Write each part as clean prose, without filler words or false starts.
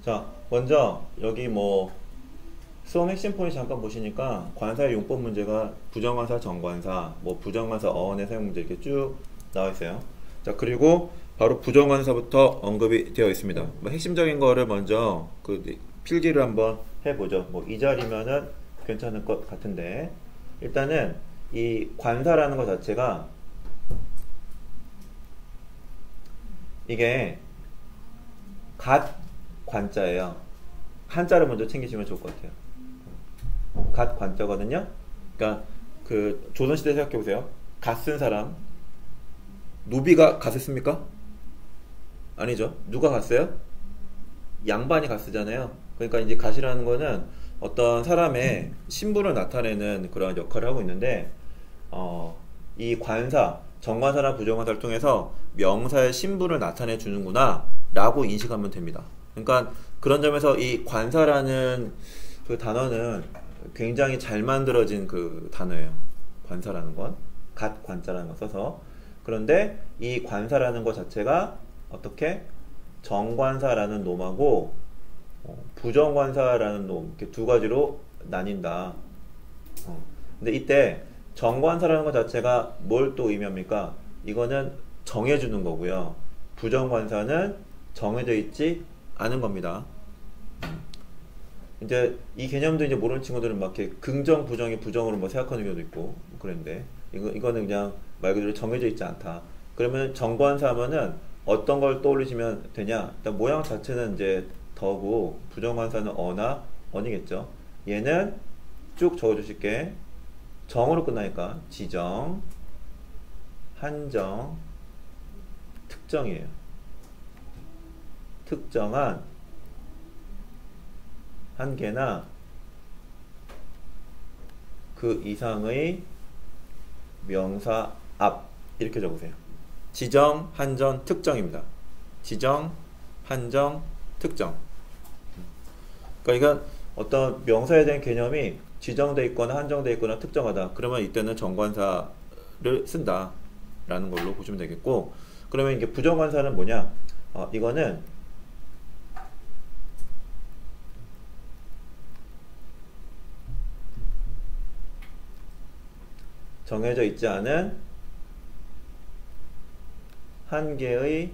자, 먼저 여기 뭐 수험 핵심 포인트 잠깐 보시니까 관사의 용법 문제가 부정관사, 정관사, 뭐 부정관사 어원의 사용 문제 이렇게 쭉 나와 있어요. 자, 그리고 바로 부정관사부터 언급이 되어 있습니다. 뭐 핵심적인 거를 먼저 그 필기를 한번 해보죠. 뭐 이 자리면은 괜찮을 것 같은데, 일단은 이 관사라는 것 자체가 이게 갓 관자예요. 한자를 먼저 챙기시면 좋을 것 같아요. 갓 관자거든요. 그러니까 그 조선시대 생각해 보세요. 갓 쓴 사람, 노비가 갓을 씁니까? 아니죠. 누가 갓 써요? 양반이 갓 쓰잖아요. 그러니까 이제 갓이라는 거는 어떤 사람의 신분을 나타내는 그런 역할을 하고 있는데, 이 관사, 정관사나 부정관사를 통해서 명사의 신분을 나타내 주는구나 라고 인식하면 됩니다. 그러니까 그런 점에서 이 관사라는 그 단어는 굉장히 잘 만들어진 그 단어예요. 관사라는 건 갓 관자라는 거 써서. 그런데 이 관사라는 것 자체가 어떻게 정관사라는 놈하고 부정관사라는 놈, 이렇게 두 가지로 나뉜다. 근데 이때 정관사라는 것 자체가 뭘 또 의미합니까? 이거는 정해주는 거고요. 부정관사는 정해져 있지 않은 겁니다. 이제 이 개념도 이제 모르는 친구들은 막 이렇게 긍정, 부정이 부정으로 뭐 생각하는 경우도 있고 뭐 그런데 이거는 그냥 말 그대로 정해져 있지 않다. 그러면 정관사 하면은 어떤 걸 떠올리시면 되냐? 일단 모양 자체는 이제 더고 부정관사는 어나 언이겠죠. 얘는 쭉 적어주실게. 정으로 끝나니까 지정, 한정, 특정이에요. 특정한 한 개나 그 이상의 명사 앞 이렇게 적으세요. 지정, 한정, 특정입니다. 지정, 한정, 특정. 그러니까 이건 어떤 명사에 대한 개념이 지정돼 있거나 한정돼 있거나 특정하다. 그러면 이때는 정관사를 쓴다 라는 걸로 보시면 되겠고, 그러면 이게 부정관사는 뭐냐? 이거는 정해져 있지 않은 한 개의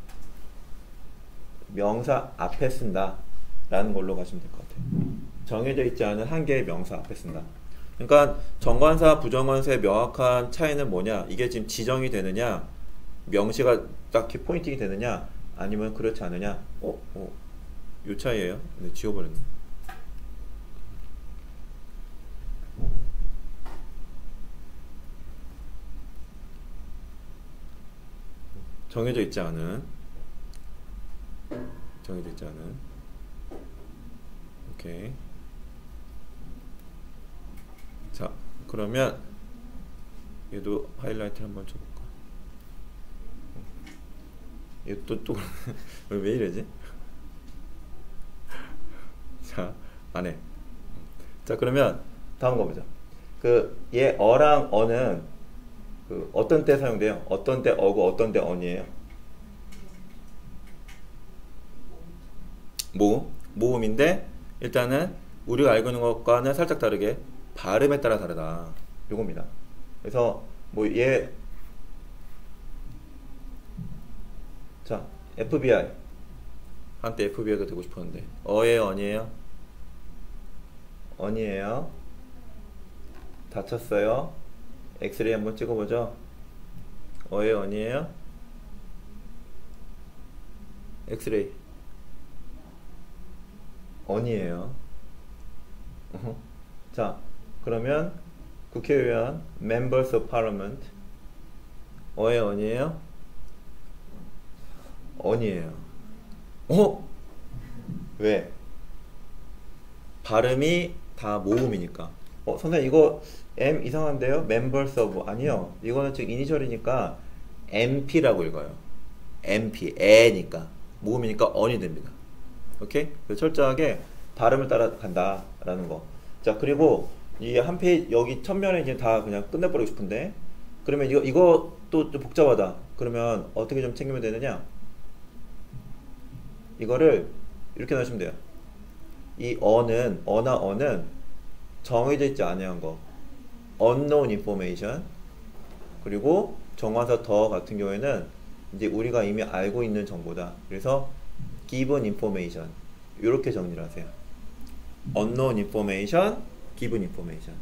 명사 앞에 쓴다 라는 걸로 가시면 될 것 같아요. 정해져 있지 않은 한 개의 명사 앞에 쓴다. 그러니까 정관사, 부정관사의 명확한 차이는 뭐냐? 이게 지금 지정이 되느냐, 명시가 딱히 포인팅이 되느냐, 아니면 그렇지 않느냐? 요 차이예요. 근데 지워버렸네. 정해져 있지 않은, 오케이. 자, 그러면 얘도 하이라이트 한번 쳐볼까? 얘도 왜 이러지? 자, 안해. 자, 그러면 다음 거 보자. 얘 어랑 어는 어떤 때 사용돼요? 어떤 때 어고 어떤 때 언이에요? 모음인데 일단은 우리가 알고 있는 것과는 살짝 다르게 발음에 따라 다르다. 요겁니다. 그래서 자, FBI 한때 FBI가 되고 싶었는데 어예요, 언이에요? 언이에요. 다쳤어요. 엑스레이 한번 찍어보죠. 어예요, 언이에요? 엑스레이 언이에요. 자, 그러면 국회의원 Members of Parliament 어예요, 언이에요? 언이에요. 왜? 발음이 다 모음이니까. 선생님 이거 M 이상한데요? Members of 아니요. 이거는 지금 이니셜이니까 MP라고 읽어요. MP 애니까 모음이니까 언이 됩니다. 오케이? 그래서 철저하게 발음을 따라간다 라는 거. 자, 그리고 이 한 페이지 여기 첫면에 이제 다 그냥 끝내버리고 싶은데, 그러면 이것도 좀 복잡하다. 그러면 어떻게 좀 챙기면 되느냐? 이거를 이렇게 하시면 돼요. 이 어는 정해져 있지 않은 거, unknown information. 그리고 정관사 더 같은 경우에는 이제 우리가 이미 알고 있는 정보다. 그래서 given information 이렇게 정리를 하세요. unknown information, given information.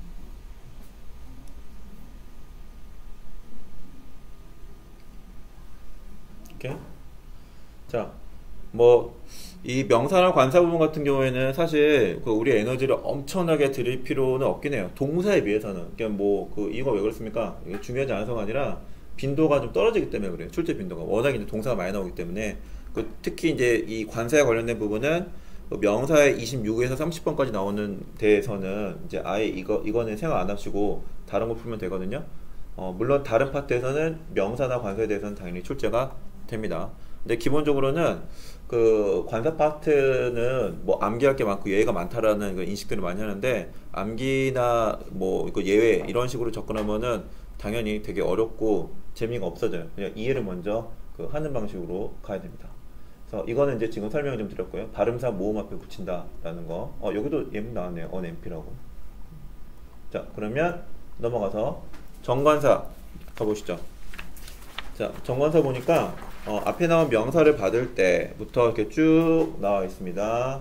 오케이? 자, 뭐 이 명사나 관사 부분 같은 경우에는 사실 그 우리 에너지를 엄청나게 들일 필요는 없긴 해요. 동사에 비해서는. 그러니까 뭐 그 이거 왜 그렇습니까? 이게 중요하지 않아서가 아니라 빈도가 좀 떨어지기 때문에 그래요. 출제 빈도가 워낙 이제 동사가 많이 나오기 때문에. 그 특히 이제 이 관사에 관련된 부분은 그 명사의 26에서 30번까지 나오는 데에서는 이제 아예 이거는 생각 안 하시고 다른 거 풀면 되거든요. 물론 다른 파트에서는 명사나 관사에 대해서는 당연히 출제가 됩니다. 근데 기본적으로는 그 관사 파트는 뭐 암기할 게 많고 예외가 많다라는 그 인식들을 많이 하는데, 암기나 뭐 이거 예외 이런 식으로 접근하면은 당연히 되게 어렵고 재미가 없어져요. 그냥 이해를 먼저 그 하는 방식으로 가야 됩니다. 그래서 이거는 이제 지금 설명을 좀 드렸고요. 발음사 모음 앞에 붙인다라는 거. 여기도 예문 나왔네요. onMP라고. 자, 그러면 넘어가서 정관사 가보시죠. 자, 정관사 보니까 앞에 나온 명사를 받을 때부터 이렇게 쭉 나와 있습니다.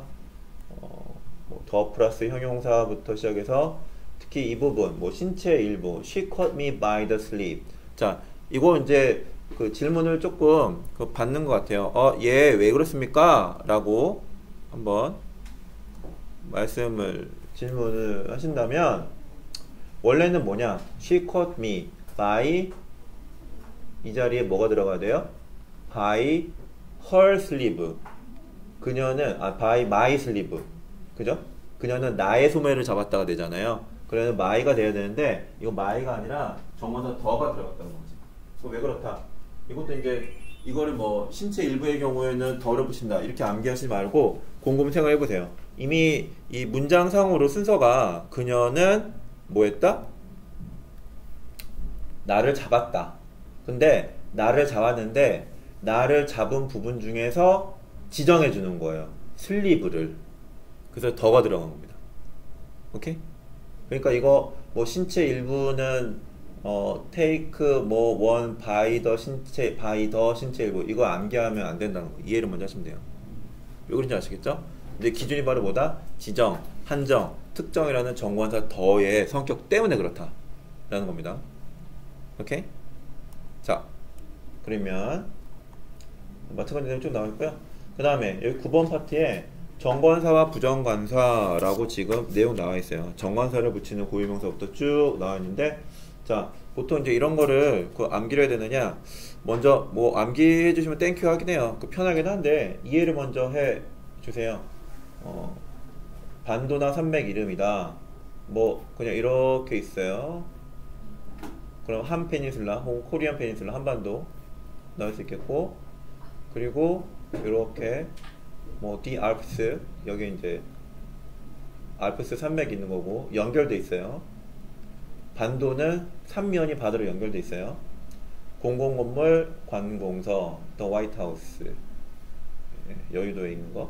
더 플러스 형용사부터 시작해서 특히 이 부분, 뭐 신체 일부, she caught me by the sleeve. 자, 이거 이제 그 질문을 조금 그 받는 것 같아요. 얘 왜 그렇습니까? 라고 한번 질문을 하신다면, 원래는 뭐냐? she caught me by, 이 자리에 뭐가 들어가야 돼요? by her sleeve. 그녀는 by my sleeve. 그죠? 그녀는 나의 소매를 잡았다가 되잖아요. 그래서 my가 돼야 되는데 이거 my가 아니라 정관사 더가 들어갔다는 거지. 왜 그렇다? 이것도 이제 이거를 뭐 신체 일부의 경우에는 더를 붙인다 이렇게 암기하지 말고 곰곰이 생각해 보세요. 이미 이 문장상으로 순서가 그녀는 뭐 했다? 나를 잡았다. 근데 나를 잡았는데 나를 잡은 부분 중에서 지정해 주는 거예요. 슬리브를. 그래서 더가 들어간 겁니다. 오케이? 그러니까 이거 뭐 신체 일부는 take 뭐 one by the 신체 일부, 이거 암기하면 안 된다는 거. 이해를 먼저 하시면 돼요. 왜 그런지 아시겠죠? 근데 기준이 바로 뭐다? 지정, 한정, 특정이라는 정관사 더의 성격 때문에 그렇다 라는 겁니다. 오케이? 자, 그러면 마찬가지 내용 쭉 나와 있고요. 그 다음에 여기 9번 파트에 정관사와 부정관사라고 지금 내용 나와 있어요. 정관사를 붙이는 고유명사부터 쭉 나와 있는데, 자, 보통 이제 이런 거를 그 암기를 해야 되느냐, 먼저 뭐 암기해 주시면 땡큐 하긴 해요. 그 편하긴 한데 이해를 먼저 해 주세요. 반도나 산맥 이름이다. 뭐 그냥 이렇게 있어요. 그럼 한 페닌슐라 혹은 코리안 페닌슐라, 한반도 나올 수 있겠고, 그리고 이렇게 뭐 디 알프스, 여기 이제 알프스 산맥이 있는 거고 연결돼 있어요. 반도는 삼면이 바다로 연결돼 있어요. 공공건물 관공서 더 화이트하우스, 여의도에 있는 거.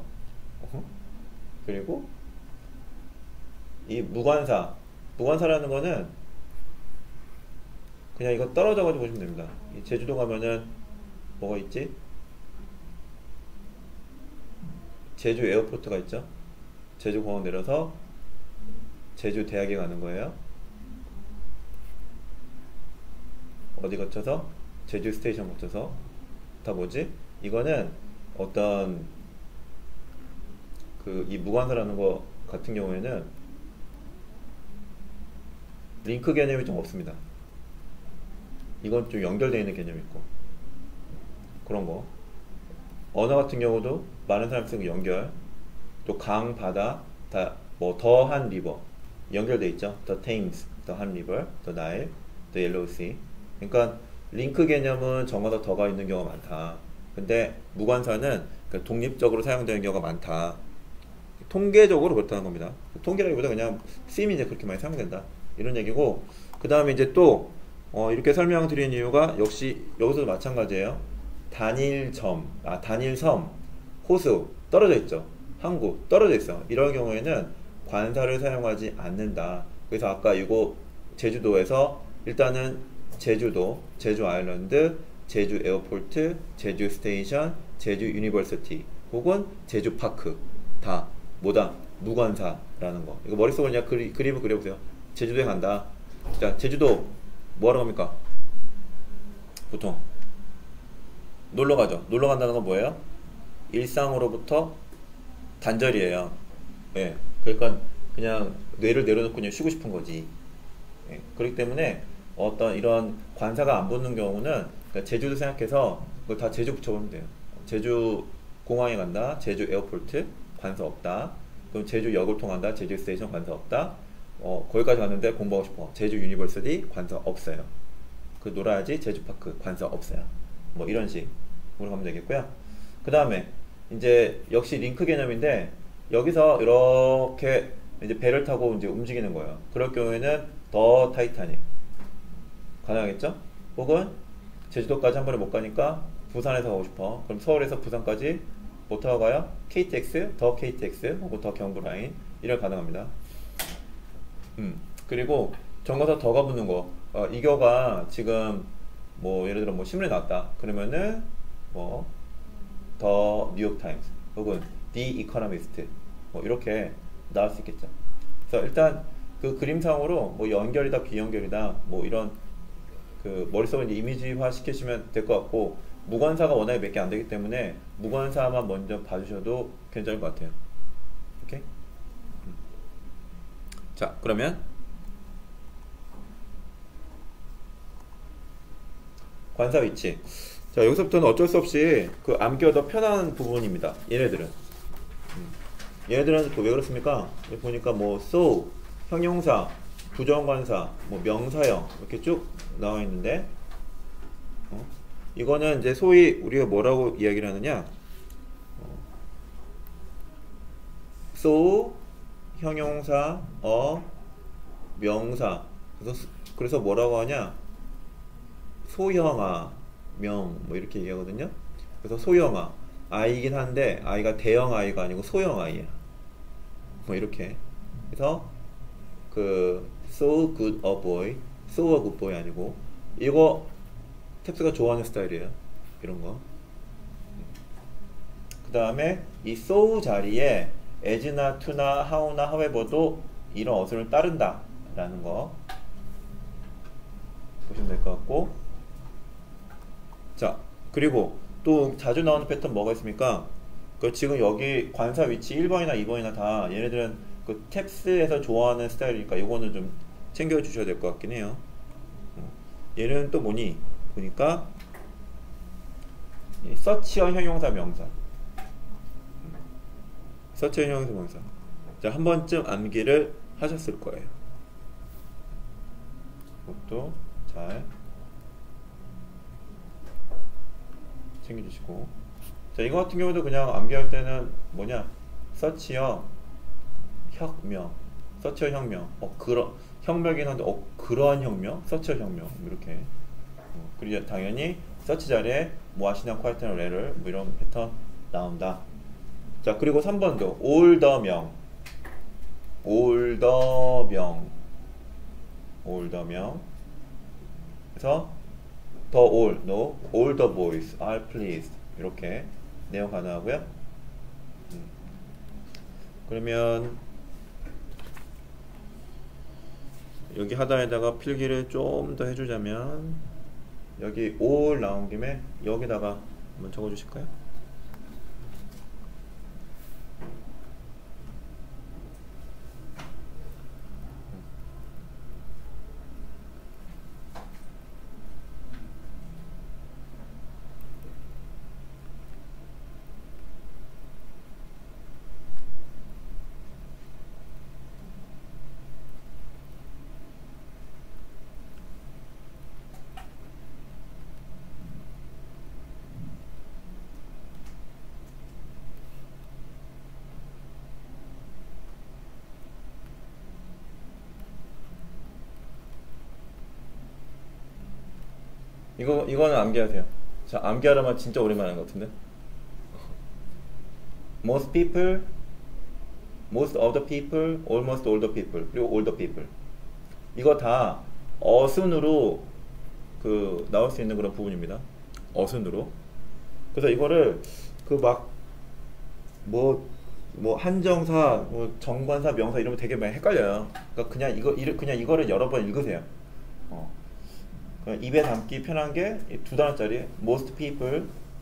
그리고 이 무관사라는 거는 그냥 이거 떨어져 가지고 보시면 됩니다. 이 제주도 가면은 뭐가 있지? 제주 에어포트가 있죠. 제주 공항 내려서 제주 대학에 가는 거예요. 어디 거쳐서? 제주 스테이션 거쳐서. 다 뭐지? 이거는 어떤 이 무관사라는 거 같은 경우에는 링크 개념이 좀 없습니다. 이건 좀 연결되어 있는 개념이 있고 그런 거. 언어 같은 경우도 많은 사람이 쓰는 연결, 또 강, 바다, 다 뭐 더한 리버 연결돼 있죠. The Thames, 더한 리버, The Nile, The Yellow Sea. 그러니까 링크 개념은 정어서 더가 있는 경우가 많다. 근데 무관사는 독립적으로 사용되는 경우가 많다. 통계적으로 그렇다는 겁니다. 통계라기보다 그냥 쓰임이 이제 그렇게 많이 사용된다 이런 얘기고, 그 다음에 이제 또 이렇게 설명드린 이유가 역시 여기서도 마찬가지예요. 단일섬, 호수 떨어져 있죠. 항구 떨어져 있어. 이런 경우에는 관사를 사용하지 않는다. 그래서 아까 이거 제주도에서 일단은 제주도, 제주 아일랜드, 제주 에어포트, 제주 스테이션, 제주 유니버시티 혹은 제주 파크 다 뭐다? 무관사라는 거. 이거 머릿속으로 그냥 그림을 그려보세요. 제주도에 간다. 자, 제주도 뭐하러 갑니까? 보통 놀러 가죠. 놀러 간다는 건 뭐예요? 일상으로부터 단절이에요. 예. 그러니까 그냥 뇌를 내려놓고 그냥 쉬고 싶은 거지. 예. 그렇기 때문에 어떤 이런 관사가 안 붙는 경우는 그러니까 제주도 생각해서 그걸 다 제주 붙여보면 돼요. 제주 공항에 간다. 제주 에어포트 관사 없다. 그럼 제주 역을 통한다. 제주 스테이션 관사 없다. 거기까지 갔는데 공부하고 싶어. 제주 유니버시티 관사 없어요. 그 놀아야지. 제주 파크 관사 없어요. 뭐 이런 식으로 가면 되겠고요. 그 다음에 이제 역시 링크 개념인데 여기서 이렇게 이제 배를 타고 이제 움직이는 거예요. 그럴 경우에는 더 타이타닉 가능하겠죠? 혹은 제주도까지 한 번에 못 가니까 부산에서 가고 싶어. 그럼 서울에서 부산까지 못 타고 가요? KTX, 더 KTX 혹은 더 경부라인 이런 가능합니다. 그리고 정거사 더가 붙는 거. 이거가 지금 뭐 예를 들어 뭐 신문에 나왔다. 그러면은 뭐 더 뉴욕타임스 혹은 The Economist 뭐 이렇게 나올 수 있겠죠. 그래서 일단 그 그림상으로 뭐 연결이다 비연결이다 뭐 이런 그 머릿속에 이제 이미지화 시키시면 될 것 같고 무관사가 워낙에 몇 개 안 되기 때문에 무관사만 먼저 봐주셔도 괜찮을 것 같아요. 오케이? 자, 그러면 관사 위치. 자, 여기서부터는 어쩔 수 없이 그 암기가 더 편한 부분입니다. 얘네들은. 얘네들은 또 왜 그렇습니까? 여기 보니까 뭐 so, 형용사, 부정관사, 뭐 명사형 이렇게 쭉 나와 있는데 이거는 이제 소위 우리가 뭐라고 이야기를 하느냐 so, 형용사, 명사 그래서 뭐라고 하냐 소형아, 명 뭐 이렇게 얘기하거든요. 그래서 소형아 아이긴 한데 아이가 대형 아이가 아니고 소형 아이야. 뭐 이렇게. 그래서 그 so good a boy, so a good boy 아니고 이거 탭스가 좋아하는 스타일이에요. 이런 거. 그 다음에 이 so 자리에 as나 to나 how나 however도 이런 어순을 따른다 라는 거 보시면 될 것 같고 자 그리고 또 자주 나오는 패턴 뭐가 있습니까? 그 지금 여기 관사 위치 1번이나 2번이나 다 얘네들은 그 탭스에서 좋아하는 스타일이니까 이거는 좀 챙겨 주셔야 될 것 같긴 해요. 얘는 또 뭐니? 보니까 서치형 형용사 명사 서치형 형용사 명사 자, 한 번쯤 암기를 하셨을 거예요. 그것도 잘 챙겨주시고 자, 이거 같은 경우도 그냥 암기할 때는 뭐냐 서치형 혁명 서치형 혁명 그런 혁명이긴 한데 그러한 혁명 서치형 혁명 이렇게 그리고 당연히 서치 자리에 뭐 하시냐 콰이트나 레를 뭐 이런 패턴 나온다. 자 그리고 3번도 올더명 그래서 the all, no, all the boys are pleased 이렇게 내용 가능하고요. 그러면 여기 하단에다가 필기를 좀 더 해주자면 여기 all 나온 김에 여기다가 한번 적어주실까요? 이거는 암기하세요. 자, 암기하려면 진짜 오랜만에 하는 것 같은데. most people, most of the people, almost all the people, 그리고 all the people. 이거 다 어순으로 그 나올 수 있는 그런 부분입니다. 어순으로. 그래서 이거를 그 막 뭐 한정사, 뭐 정관사, 명사 이러면 되게 많이 헷갈려요. 그러니까 그냥 이거를 여러 번 읽으세요. 그냥 입에 담기 편한 게 두 단어짜리 most people.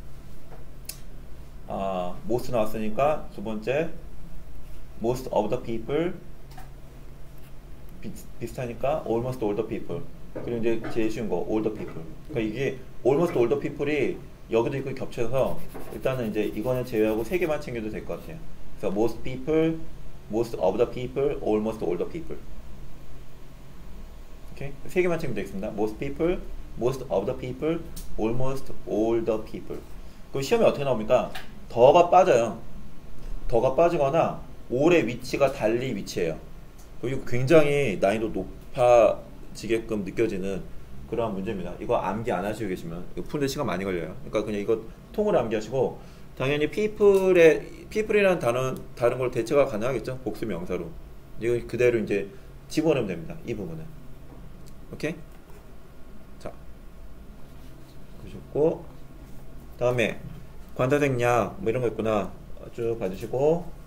most 나왔으니까 두 번째 most of the people 비슷하니까 almost all the people. 그리고 이제 제일 쉬운 거 all the people. 그러니까 이게 almost all the people이 여기도 있고 겹쳐서 일단은 이제 이거는 제외하고 세 개만 챙겨도 될 것 같아요. 그래서 most people, most of the people, almost all the people. 오케이? 세 개만 챙기면 되겠습니다. most people, most of the people, almost all the people. 그럼 시험에 어떻게 나옵니까? 더가 빠져요. 더가 빠지거나 all의 위치가 달리 위치해요. 그리고 굉장히 난이도 높아지게끔 느껴지는 그러한 문제입니다. 이거 암기 안 하시고 계시면 이거 푸는데 시간 많이 걸려요. 그러니까 그냥 이거 통으로 암기하시고, 당연히 people이라는 단어 다른 걸 대체가 가능하겠죠. 복수 명사로 이거 그대로 이제 집어넣으면 됩니다. 이 부분은. 오케이? 자, 그러셨고 다음에 관사생략 뭐 이런 거 있구나. 쭉 봐주시고,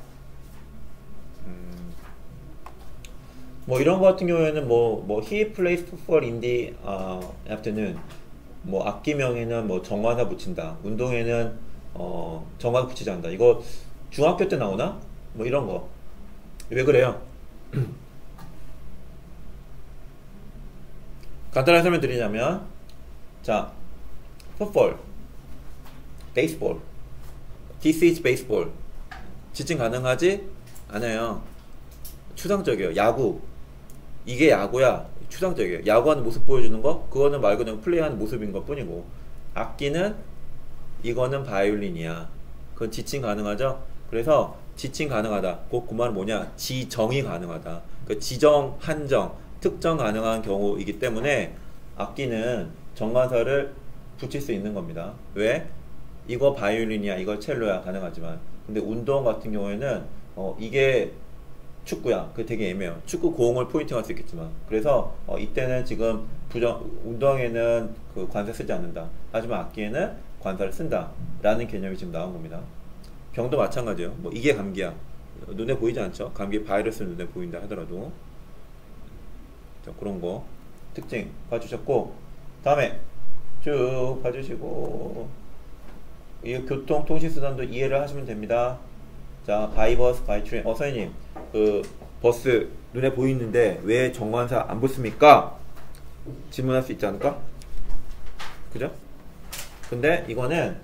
뭐 이런 거 같은 경우에는 뭐 he plays football in the afternoon. 뭐 악기명에는 뭐 정관사 붙인다. 운동에는 정관사 붙이지 않는다. 이거 중학교 때 나오나? 뭐 이런 거. 왜 그래요? 간단하게 설명 드리자면, 자, football, baseball, this is baseball. 지칭 가능하지? 않아요. 추상적이에요. 야구. 이게 야구야. 추상적이에요. 야구하는 모습 보여주는 거, 그거는 말 그대로 플레이하는 모습인 것 뿐이고, 악기는 이거는 바이올린이야. 그건 지칭 가능하죠? 그래서 지칭 가능하다. 그 말은 뭐냐? 지정이 가능하다. 그 지정, 한정, 특정 가능한 경우이기 때문에 악기는 정관사를 붙일 수 있는 겁니다. 왜? 이거 바이올린이야, 이거 첼로야 가능하지만, 근데 운동 같은 경우에는 이게 축구야. 그게 되게 애매해요. 축구 공을 포인팅할 수 있겠지만. 그래서 이때는 지금 운동에는 그 관사 쓰지 않는다. 하지만 악기에는 관사를 쓴다. 라는 개념이 지금 나온 겁니다. 병도 마찬가지예요. 뭐 이게 감기야. 눈에 보이지 않죠? 감기 바이러스는 눈에 보인다 하더라도. 자, 그런 거 특징 봐주셨고, 다음에 쭉 봐주시고, 이 교통통신수단도 이해를 하시면 됩니다. 자, by bus, by train. 선생님, 그 버스 눈에 보이는데 왜 정관사 안 붙습니까? 질문할 수 있지 않을까? 그죠? 근데 이거는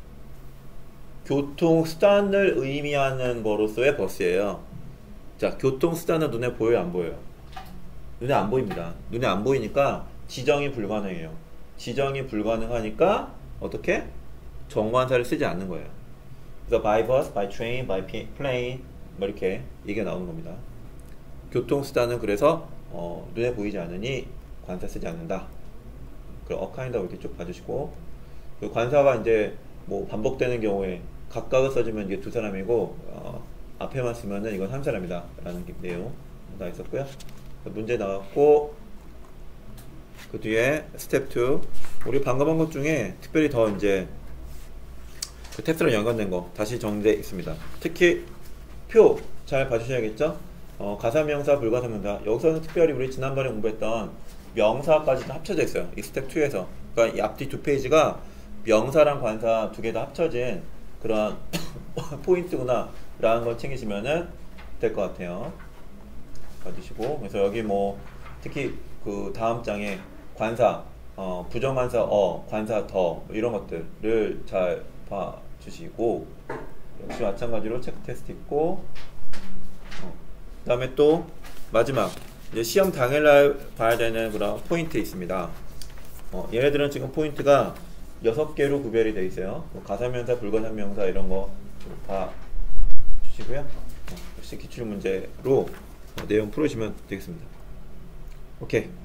교통수단을 의미하는 거로서의 버스예요. 자, 교통수단은 눈에 보여요, 안 보여요? 눈에 안 보입니다. 눈에 안 보이니까 지정이 불가능해요. 지정이 불가능하니까 어떻게? 정관사를 쓰지 않는 거예요. 그래서 by bus, by train, by plane 뭐 이렇게 얘기가 나오는 겁니다. 교통수단은 그래서 눈에 보이지 않으니 관사 쓰지 않는다. 그럼 kind of 이렇게 쭉 봐주시고, 그 관사가 이제 뭐 반복되는 경우에 각각을 써주면 이게 두 사람이고, 앞에만 쓰면은 이건 한 사람이다 라는 내용 다 있었고요. 문제 나왔고, 그 뒤에 스텝 2, 우리 방금 한 것 중에 특별히 더 이제 그 텍스트랑 연관된 거 다시 정리되어 있습니다. 특히 표 잘 봐주셔야겠죠? 가사명사, 불가사명사. 여기서는 특별히 우리 지난번에 공부했던 명사까지도 합쳐져 있어요. 이 스텝 2에서. 그러니까 이 앞뒤 두 페이지가 명사랑 관사 두 개 다 합쳐진 그런 포인트구나 라는 걸 챙기시면 될 것 같아요. 봐주시고, 그래서 여기 뭐 특히 그 다음 장에 관사, 부정관사 관사 더 이런 것들을 잘 봐주시고, 역시 마찬가지로 체크 테스트 있고, 그 다음에 또 마지막 이제 시험 당일날 봐야 되는 그런 포인트 있습니다. 얘네들은 지금 포인트가 6개로 구별이 되어 있어요. 뭐 가사명사, 불가사명사 이런 거 봐 주시고요. 역시 기출문제로 내용 풀으시면 되겠습니다. 오케이.